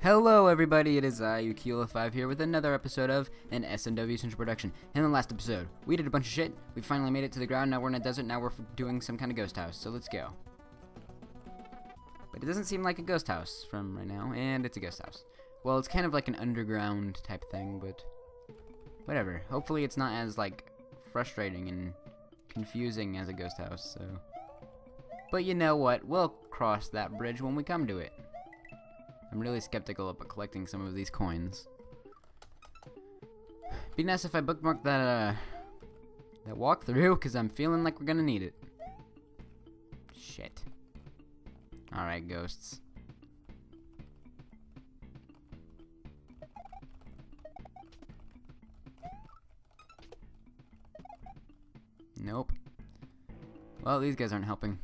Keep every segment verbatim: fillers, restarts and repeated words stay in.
Hello everybody, it is I, Yukila five here with another episode of an S M W C production. In the last episode, we did a bunch of shit, we finally made it to the ground, now we're in a desert, now we're doing some kind of ghost house, so let's go. But it doesn't seem like a ghost house from right now, and it's a ghost house. Well, it's kind of like an underground type thing, but whatever. Hopefully it's not as, like, frustrating and confusing as a ghost house, so. But you know what, we'll cross that bridge when we come to it. I'm really skeptical about collecting some of these coins. Be nice if I bookmarked that, uh, that walkthrough, because I'm feeling like we're gonna need it. Shit. Alright, ghosts. Nope. Well, these guys aren't helping.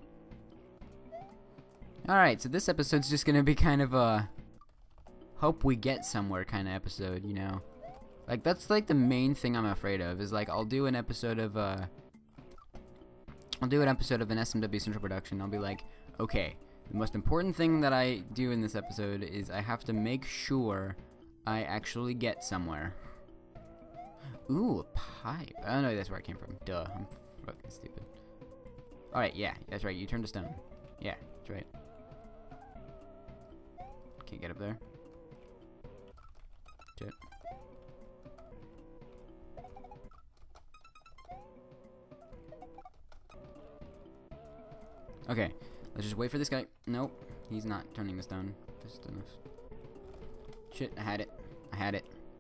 Alright, so this episode's just gonna be kind of a hope we get somewhere kind of episode, you know? Like, that's like the main thing I'm afraid of, is like, I'll do an episode of, uh, I'll do an episode of an S M W C production, I'll be like, okay, the most important thing that I do in this episode is I have to make sure I actually get somewhere. Ooh, a pipe. Oh no, that's where I came from. Duh, I'm fucking stupid. Alright, yeah, that's right, you turned to stone. Yeah, that's right. Can't get up there. Shit. Okay, let's just wait for this guy. Nope, he's not turning the stone fast enough. Shit, I had it. I had it.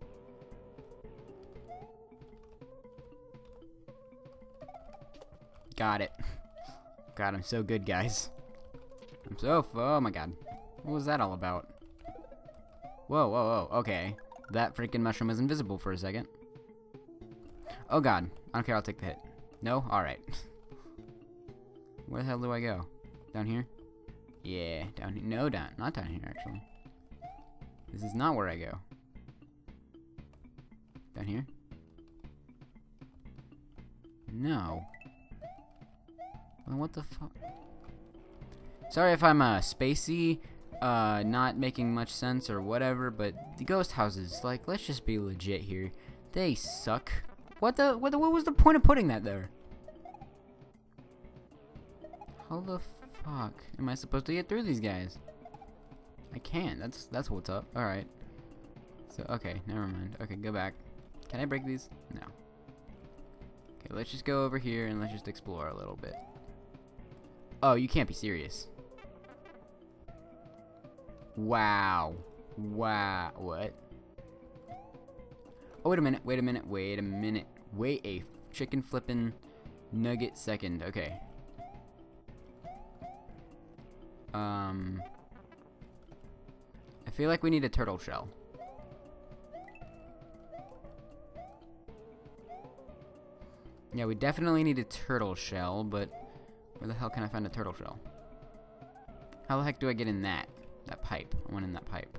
Got it. God, I'm so good, guys. I'm so. Oh my god. What was that all about? Whoa, whoa, whoa. Okay. That freaking mushroom was invisible for a second. Oh god. I don't care. I'll take the hit. No? Alright. Where the hell do I go? Down here? Yeah. Down here. No, down. Not down here, actually. This is not where I go. Down here? No. Well, what the fuck? Sorry if I'm uh, spacey, uh, not making much sense or whatever, but the ghost houses, like, let's just be legit here. They suck. What the, what the, what was the point of putting that there? How the fuck am I supposed to get through these guys? I can't, that's, that's what's up. Alright. So, okay, never mind. Okay, go back. Can I break these? No. Okay, let's just go over here and let's just explore a little bit. Oh, you can't be serious. Wow. Wow. What? Oh, wait a minute. Wait a minute. Wait a minute. Wait a chicken flippin' nugget second. Okay. Um. I feel like we need a turtle shell. Yeah, we definitely need a turtle shell, but where the hell can I find a turtle shell? How the heck do I get in that? That pipe. I want in that pipe.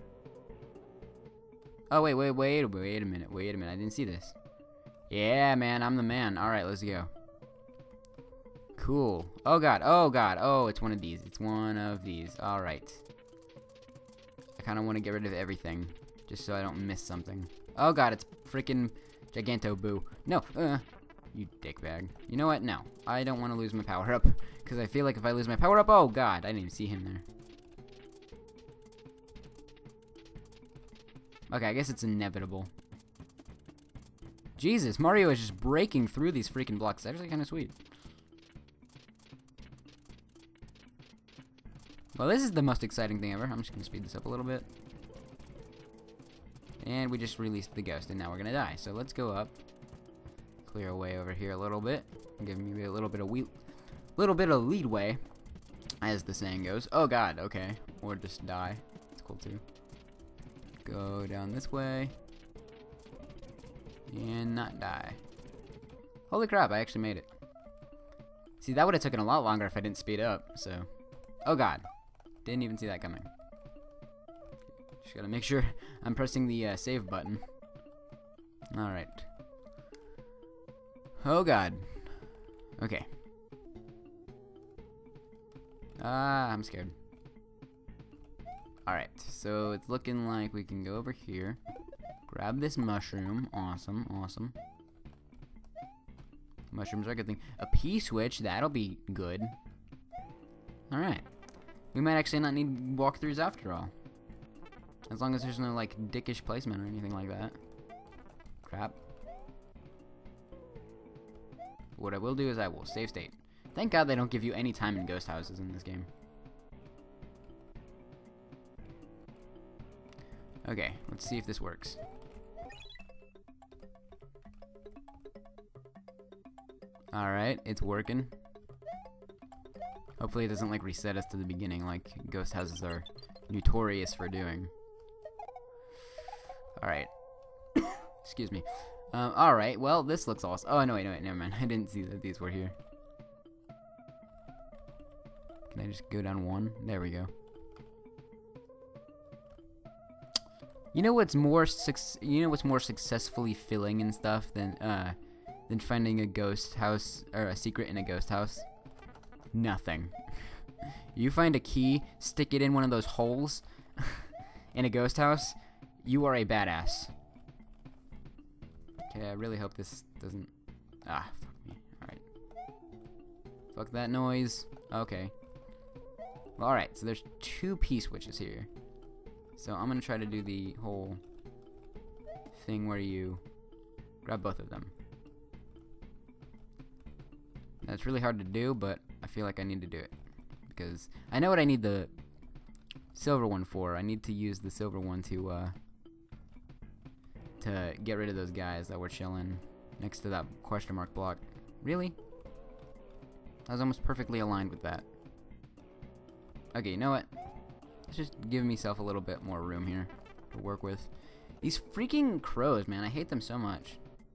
Oh, wait, wait, wait, wait a minute. Wait a minute. I didn't see this. Yeah, man. I'm the man. Alright, let's go. Cool. Oh, God. Oh, God. Oh, it's one of these. It's one of these. Alright. I kind of want to get rid of everything, just so I don't miss something. Oh, God. It's freaking Giganto Boo. No. Uh. You dickbag. You know what? No. I don't want to lose my power up. Because I feel like if I lose my power up... Oh, God. I didn't even see him there. Okay, I guess it's inevitable. Jesus, Mario is just breaking through these freaking blocks. It's actually kind of sweet. Well, this is the most exciting thing ever. I'm just going to speed this up a little bit. And we just released the ghost, and now we're going to die. So let's go up. Clear away over here a little bit. Give me a little bit of wheat, little bit of leadway, as the saying goes. Oh God, okay, or just die. It's cool too. Go down this way and not die. Holy crap! I actually made it. See, that would have taken a lot longer if I didn't speed up. So, oh God, didn't even see that coming. Just gotta make sure I'm pressing the uh, save button. All right. Oh God. Okay. Ah, I'm scared. Alright, so it's looking like we can go over here. Grab this mushroom. Awesome, awesome. Mushrooms are a good thing. A P-switch, that'll be good. Alright. We might actually not need walkthroughs after all. As long as there's no, like, dickish placement or anything like that. Crap. What I will do is I will save state. Thank God they don't give you any time in ghost houses in this game. Okay, let's see if this works. Alright, it's working. Hopefully it doesn't like reset us to the beginning like ghost houses are notorious for doing. Alright. Excuse me. Um, Alright, well this looks awesome. Oh no wait, no wait, never mind. I didn't see that these were here. Can I just go down one? There we go. You know what's more suc you know what's more successfully filling and stuff than uh than finding a ghost house or a secret in a ghost house? Nothing. You find a key, stick it in one of those holes in a ghost house, you are a badass. Okay, I really hope this doesn't. Ah, fuck me. Alright. Fuck that noise. Okay. Well, alright, so there's two P-switches here. So I'm gonna try to do the whole thing where you grab both of them. That's really hard to do, but I feel like I need to do it. Because I know what I need the silver one for. I need to use the silver one to, uh, to get rid of those guys that were chilling next to that question mark block. Really? I was almost perfectly aligned with that. Okay, you know what? Let's just give myself a little bit more room here to work with. These freaking crows, man. I hate them so much.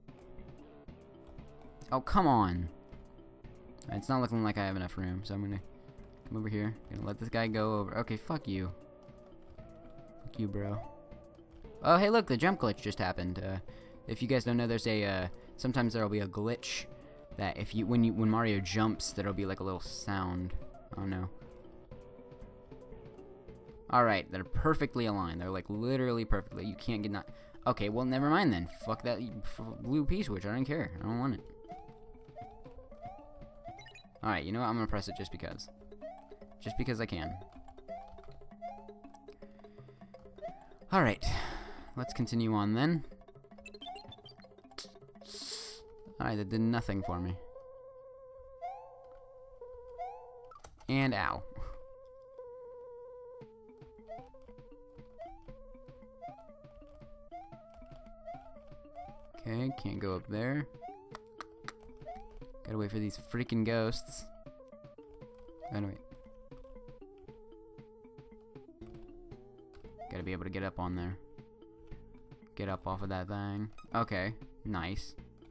Oh, come on. It's not looking like I have enough room, so I'm gonna come over here. Gonna let this guy go over. Okay, fuck you. Fuck you, bro. Oh, hey, look, the jump glitch just happened. Uh, if you guys don't know, there's a uh, sometimes there'll be a glitch that if you when you when Mario jumps, there'll be like a little sound. Oh no. All right, they're perfectly aligned. They're like literally perfectly. You can't get not. Okay, well, never mind then. Fuck that blue P-switch. I don't care. I don't want it. Alright, you know what? I'm gonna press it just because. Just because I can. Alright. Let's continue on then. Alright, that did nothing for me. And ow. Okay, can't go up there. Gotta wait for these freaking ghosts. Gotta wait. Gotta be able to get up on there. Get up off of that thing. Okay, nice.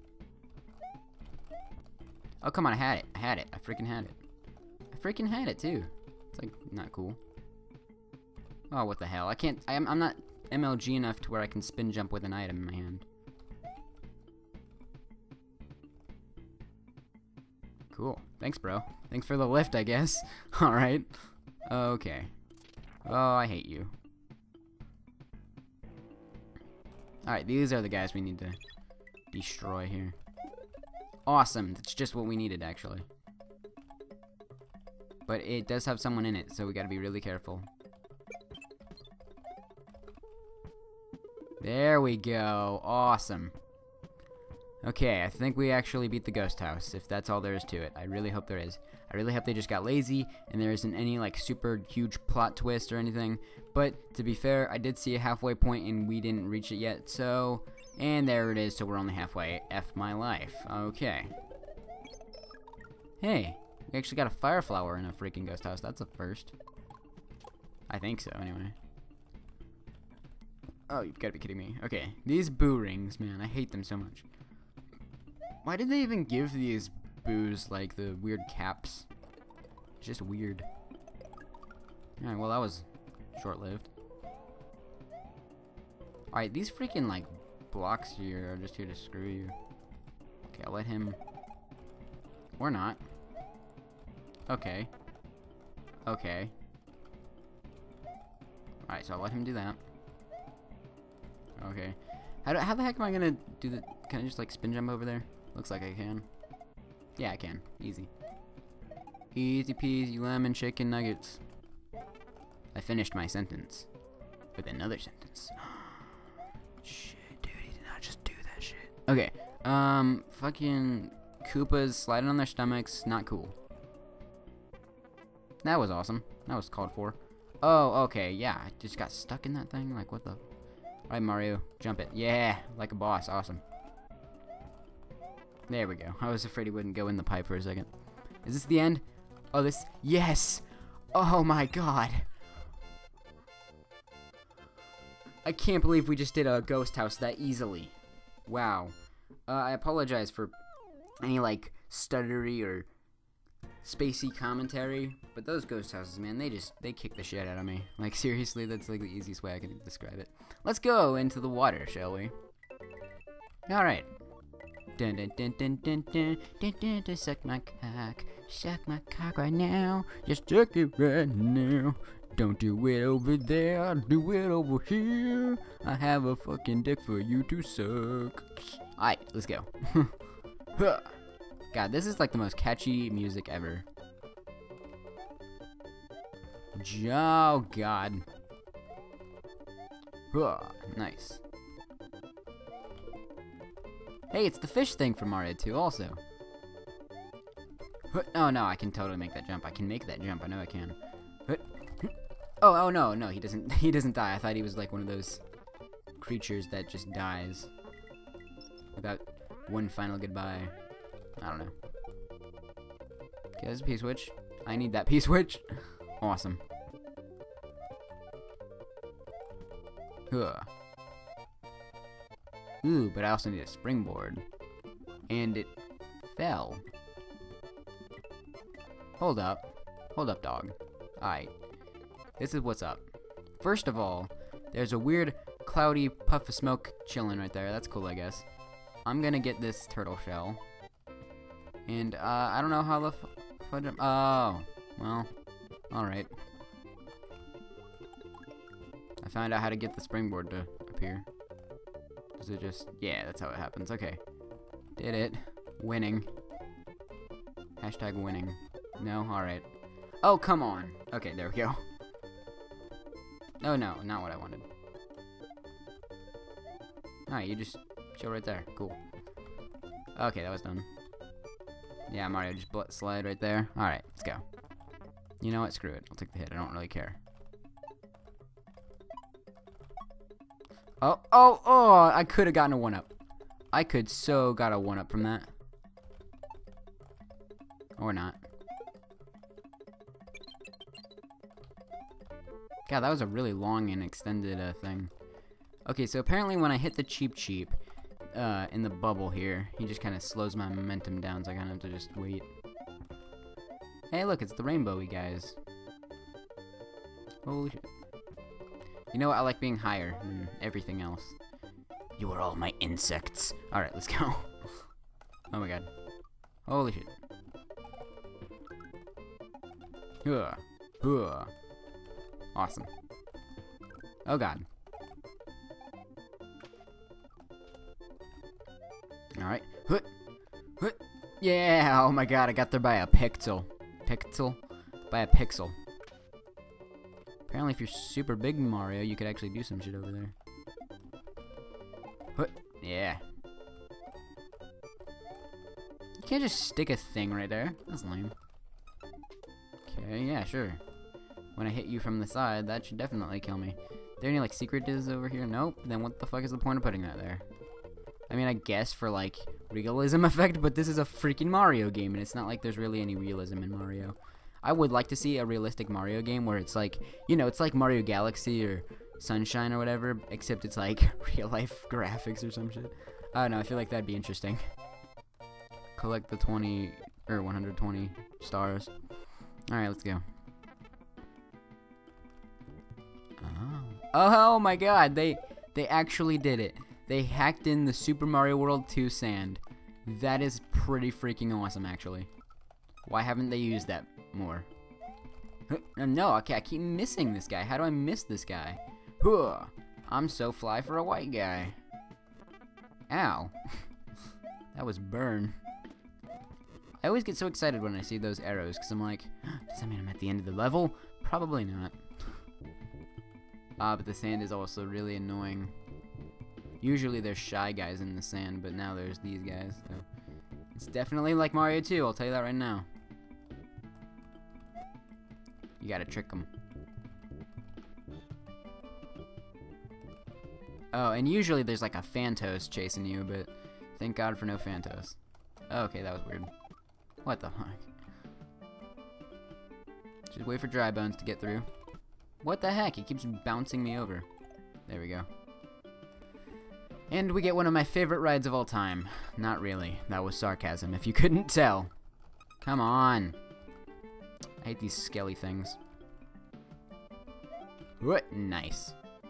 Oh, come on, I had it. I had it. I freaking had it. I freaking had it, too. It's, like, not cool. Oh, what the hell. I can't... I'm, I'm not M L G enough to where I can spin jump with an item in my hand. Cool. Thanks, bro. Thanks for the lift, I guess. Alright. Okay. Oh, I hate you. Alright, these are the guys we need to destroy here. Awesome. That's just what we needed, actually. But it does have someone in it, so we gotta be really careful. There we go. Awesome. Okay, I think we actually beat the ghost house, if that's all there is to it. I really hope there is. I really hope they just got lazy, and there isn't any, like, super huge plot twist or anything. But, to be fair, I did see a halfway point, and we didn't reach it yet, so... And there it is, so we're only halfway. F my life. Okay. Hey, we actually got a fire flower in a freaking ghost house. That's a first. I think so, anyway. Oh, you've got to be kidding me. Okay, these boo rings, man, I hate them so much. Why did they even give these boos, like, the weird caps? It's just weird. Alright, well, that was short-lived. Alright, these freaking, like, blocks here are just here to screw you. Okay, I'll let him... Or not. Okay. Okay. Alright, so I'll let him do that. Okay. How, do, how the heck am I gonna do the... Can I just, like, spin jump over there? Looks like I can. Yeah, I can. Easy. Easy peasy lemon chicken nuggets. I finished my sentence. With another sentence. Shit, dude, he did not just do that shit. Okay, um, fucking Koopas sliding on their stomachs, not cool. That was awesome. That was called for. Oh, okay, yeah, I just got stuck in that thing, like, what the... Alright, Mario, jump it. Yeah, like a boss, awesome. There we go. I was afraid he wouldn't go in the pipe for a second. Is this the end? Oh, this... Yes! Oh my god! I can't believe we just did a ghost house that easily. Wow. Uh, I apologize for any, like, stuttery or spacey commentary, but those ghost houses, man, they just, they kick the shit out of me. Like, seriously, that's, like, the easiest way I can describe it. Let's go into the water, shall we? Alright. Dun dun dun dun dun dun dun dun dun, suck my cock. Suck my cock right now. Just suck it right now. Don't do it over there, do it over here. I have a fucking dick for you to suck. Alright, let's go. God, this is like the most catchy music ever. Oh, God. Nice. Hey, it's the fish thing from Mario two also. Oh, no, I can totally make that jump. I can make that jump. I know I can. Oh, oh no, no, he doesn't, he doesn't die. I thought he was like one of those creatures that just dies without one final goodbye. I don't know. Okay, there's a P-switch. I need that P-switch. Awesome. Huh. Ooh, but I also need a springboard. And it fell. Hold up. Hold up, dog. Alright. This is what's up. First of all, there's a weird cloudy puff of smoke chilling right there. That's cool, I guess. I'm gonna get this turtle shell. And, uh, I don't know how the f- fudge- Oh, well, alright. I found out how to get the springboard to appear. Does it just... Yeah, that's how it happens. Okay. Did it. Winning. Hashtag winning. No? Alright. Oh, come on. Okay, there we go. Oh, no, not what I wanted. Alright, you just chill right there. Cool. Okay, that was done. Yeah, Mario, just bl slide right there. Alright, let's go. You know what? Screw it. I'll take the hit. I don't really care. Oh, oh, oh! I could have gotten a one-up. I could so got a one-up from that. Or not. God, that was a really long and extended uh, thing. Okay, so apparently when I hit the Cheep Cheep uh, in the bubble here, he just kind of slows my momentum down, so I kind of have to just wait. Hey, look, it's the rainbowy guys. Holy shit. You know what? I like being higher than everything else. You are all my insects. Alright, let's go. Oh my god. Holy shit. Huh. Huh. Awesome. Oh god. Alright. Huh. Huh. Yeah! Oh my god, I got there by a pixel. Pixel? By a pixel. Apparently if you're super big Mario, you could actually do some shit over there. Huh. Yeah. You can't just stick a thing right there. That's lame. Okay, yeah, sure. When I hit you from the side, that should definitely kill me. Are there any, like, secret is over here? Nope. Then what the fuck is the point of putting that there? I mean, I guess for, like, realism effect, but this is a freaking Mario game, and it's not like there's really any realism in Mario. I would like to see a realistic Mario game where it's like, you know, it's like Mario Galaxy or Sunshine or whatever, except it's like real-life graphics or some shit. I don't know, I feel like that'd be interesting. Collect the twenty, or one hundred twenty stars. Alright, let's go. Oh. Oh my god, they they actually did it. They hacked in the Super Mario World two sand. That is pretty freaking awesome, actually. Why haven't they used that more? No, okay, I keep missing this guy. How do I miss this guy? Huh, I'm so fly for a white guy. Ow. That was burn. I always get so excited when I see those arrows, because I'm like, does that mean I'm at the end of the level? Probably not. Ah, but the sand is also really annoying. Usually there's shy guys in the sand, but now there's these guys. So it's definitely like Mario two, I'll tell you that right now. You gotta trick them. Oh, and usually there's like a Phantos chasing you, but thank God for no Phantos. Oh, okay, that was weird. What the heck? Just wait for Dry Bones to get through. What the heck? He keeps bouncing me over. There we go. And we get one of my favorite rides of all time. Not really. That was sarcasm, if you couldn't tell. Come on. I hate these skelly things. What? Nice.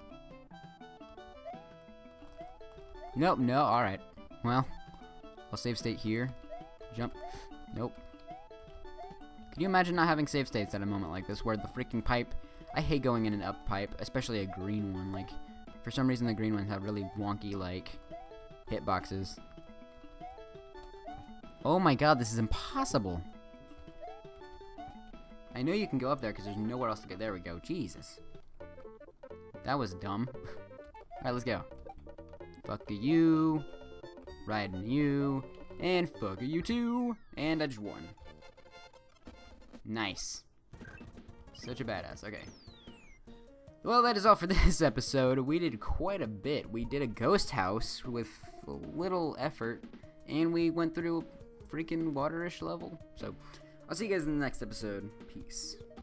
Nope, no, alright. Well, I'll save state here. Jump. Nope. Can you imagine not having save states at a moment like this where the freaking pipe... I hate going in an up pipe, especially a green one. Like, for some reason the green ones have really wonky, like, hitboxes. Oh my god, this is impossible. I know you can go up there because there's nowhere else to go. There we go. Jesus. That was dumb. Alright, let's go. Fuck you. Riding you. And fuck you too. And I just won. Nice. Such a badass. Okay. Well, that is all for this episode. We did quite a bit. We did a ghost house with a little effort. And we went through a freaking waterish level. So, I'll see you guys in the next episode. Peace.